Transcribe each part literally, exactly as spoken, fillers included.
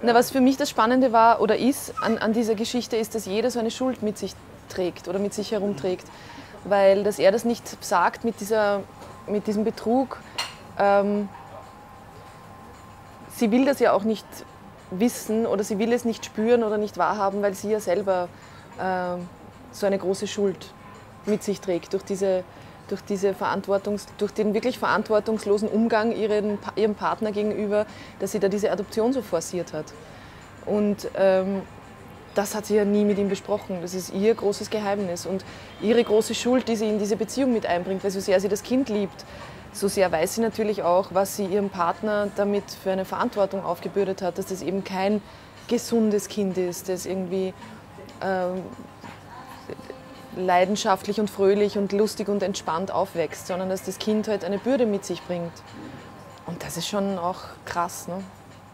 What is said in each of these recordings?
Na, was für mich das Spannende war oder ist an, an dieser Geschichte, ist, dass jeder so eine Schuld mit sich trägt oder mit sich herumträgt. Weil dass er das nicht sagt mit, dieser, mit diesem Betrug. Ähm, sie will das ja auch nicht wissen oder sie will es nicht spüren oder nicht wahrhaben, weil sie ja selber äh, so eine große Schuld mit sich trägt durch, diese, durch, diese Verantwortungs-, durch den wirklich verantwortungslosen Umgang ihren, ihrem Partner gegenüber, dass sie da diese Adoption so forciert hat. Und ähm, das hat sie ja nie mit ihm besprochen. Das ist ihr großes Geheimnis und ihre große Schuld, die sie in diese Beziehung mit einbringt, weil so sehr sie das Kind liebt, so sehr weiß sie natürlich auch, was sie ihrem Partner damit für eine Verantwortung aufgebürdet hat, dass das eben kein gesundes Kind ist, das irgendwie ähm, leidenschaftlich und fröhlich und lustig und entspannt aufwächst, sondern dass das Kind halt eine Bürde mit sich bringt. Und das ist schon auch krass, ne?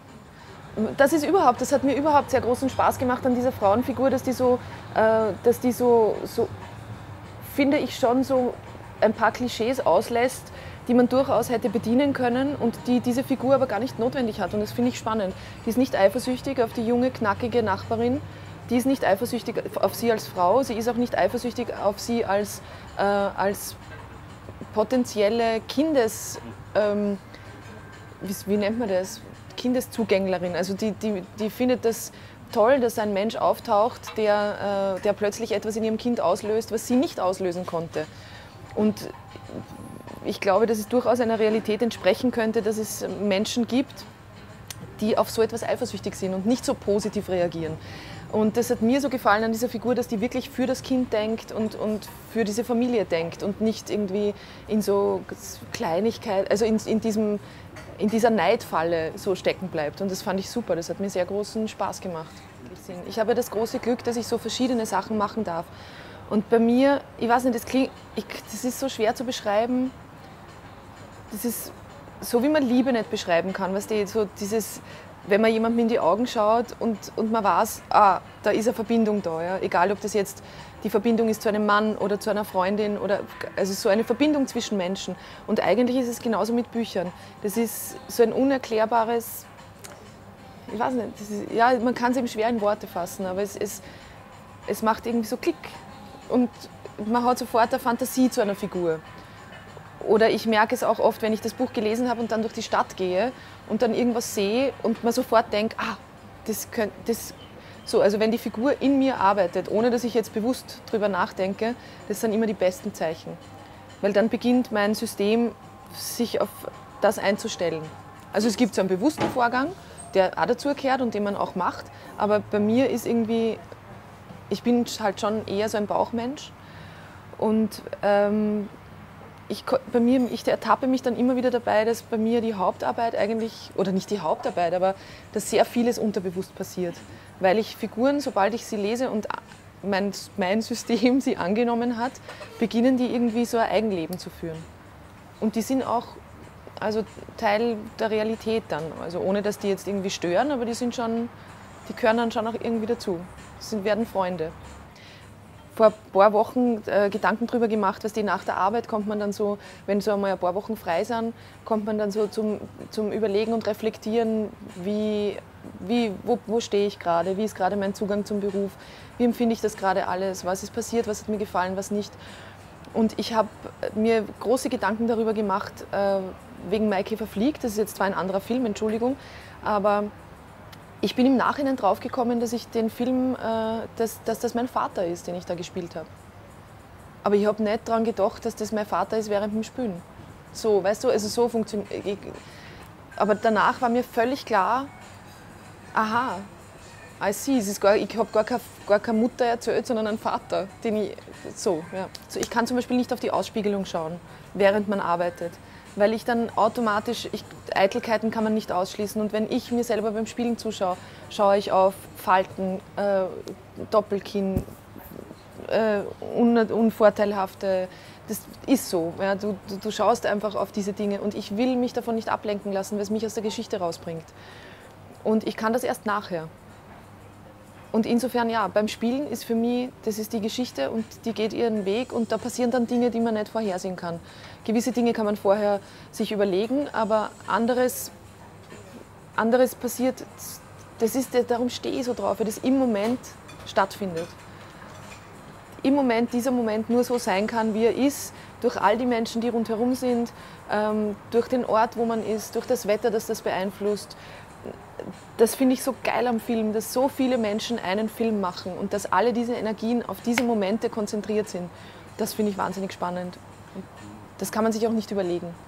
Das ist überhaupt, das hat mir überhaupt sehr großen Spaß gemacht an dieser Frauenfigur, dass die so, äh, dass die so, so, finde ich schon so ein paar Klischees auslässt, die man durchaus hätte bedienen können und die diese Figur aber gar nicht notwendig hat. Und das finde ich spannend. Die ist nicht eifersüchtig auf die junge, knackige Nachbarin. Die ist nicht eifersüchtig auf sie als Frau. Sie ist auch nicht eifersüchtig auf sie als, äh, als potenzielle Kindes... Ähm, wie, wie nennt man das? Kindeszugänglerin. Also die, die, die findet das toll, dass ein Mensch auftaucht, der, äh, der plötzlich etwas in ihrem Kind auslöst, was sie nicht auslösen konnte. Und ich glaube, dass es durchaus einer Realität entsprechen könnte, dass es Menschen gibt, die auf so etwas eifersüchtig sind und nicht so positiv reagieren. Und das hat mir so gefallen an dieser Figur, dass die wirklich für das Kind denkt und, und für diese Familie denkt und nicht irgendwie in so Kleinigkeit, also in, in, diesem, in dieser Neidfalle so stecken bleibt. Und das fand ich super, das hat mir sehr großen Spaß gemacht. Ich habe das große Glück, dass ich so verschiedene Sachen machen darf. Und bei mir, ich weiß nicht, das, klingt, ich, das ist so schwer zu beschreiben, das ist so, wie man Liebe nicht beschreiben kann, weißt du, so dieses, wenn man jemandem in die Augen schaut und, und man weiß, ah, da ist eine Verbindung da, ja? Egal ob das jetzt die Verbindung ist zu einem Mann oder zu einer Freundin, oder, also so eine Verbindung zwischen Menschen. Und eigentlich ist es genauso mit Büchern. Das ist so ein unerklärbares, ich weiß nicht, das ist, ja, man kann es eben schwer in Worte fassen, aber es, es, es macht irgendwie so Klick. Und man hat sofort eine Fantasie zu einer Figur. Oder ich merke es auch oft, wenn ich das Buch gelesen habe und dann durch die Stadt gehe und dann irgendwas sehe und man sofort denkt, ah, das könnte, das, so, also wenn die Figur in mir arbeitet, ohne dass ich jetzt bewusst drüber nachdenke, das sind immer die besten Zeichen. Weil dann beginnt mein System, sich auf das einzustellen. Also es gibt so einen bewussten Vorgang, der auch dazu gehört und den man auch macht, aber bei mir ist irgendwie, ich bin halt schon eher so ein Bauchmensch und ähm, Ich, bei mir, ich ertappe mich dann immer wieder dabei, dass bei mir die Hauptarbeit eigentlich, oder nicht die Hauptarbeit, aber dass sehr vieles unterbewusst passiert. Weil ich Figuren, sobald ich sie lese und mein, mein System sie angenommen hat, beginnen die irgendwie so ein Eigenleben zu führen. Und die sind auch also Teil der Realität dann, also ohne dass die jetzt irgendwie stören, aber die sind schon, die gehören dann schon auch irgendwie dazu. Das sind, werden Freunde. Vor ein paar Wochen äh, Gedanken darüber gemacht, was die nach der Arbeit kommt man dann so, wenn so einmal ein paar Wochen frei sind, kommt man dann so zum, zum Überlegen und Reflektieren, wie, wie, wo, wo stehe ich gerade, wie ist gerade mein Zugang zum Beruf, wie empfinde ich das gerade alles, was ist passiert, was hat mir gefallen, was nicht. Und ich habe mir große Gedanken darüber gemacht, äh, wegen Maikäfer fliegt, das ist jetzt zwar ein anderer Film, Entschuldigung, aber ich bin im Nachhinein draufgekommen, dass ich den Film, äh, dass, dass das mein Vater ist, den ich da gespielt habe. Aber ich habe nicht daran gedacht, dass das mein Vater ist während dem Spielen. So, weißt du, also so funktioniert. Aber danach war mir völlig klar, aha, I see, es ist gar, ich habe gar, keine, gar keine Mutter erzählt, sondern einen Vater, den ich, so, ja. So, ich kann zum Beispiel nicht auf die Ausspiegelung schauen, während man arbeitet. Weil ich dann automatisch, ich, Eitelkeiten kann man nicht ausschließen. Und wenn ich mir selber beim Spielen zuschaue, schaue ich auf Falten, äh, Doppelkinn, äh, un, unvorteilhafte, das ist so. Ja, du, du, du schaust einfach auf diese Dinge und ich will mich davon nicht ablenken lassen, weil es mich aus der Geschichte rausbringt. Und ich kann das erst nachher. Und insofern, ja, beim Spielen ist für mich, das ist die Geschichte und die geht ihren Weg und da passieren dann Dinge, die man nicht vorhersehen kann. Gewisse Dinge kann man vorher sich überlegen, aber anderes, anderes passiert das ist, darum stehe ich so drauf, weil das im Moment stattfindet. Im Moment, dieser Moment nur so sein kann, wie er ist, durch all die Menschen, die rundherum sind, ähm, durch den Ort, wo man ist, durch das Wetter, das das beeinflusst. Das finde ich so geil am Film, dass so viele Menschen einen Film machen und dass alle diese Energien auf diese Momente konzentriert sind. Das finde ich wahnsinnig spannend. Das kann man sich auch nicht überlegen.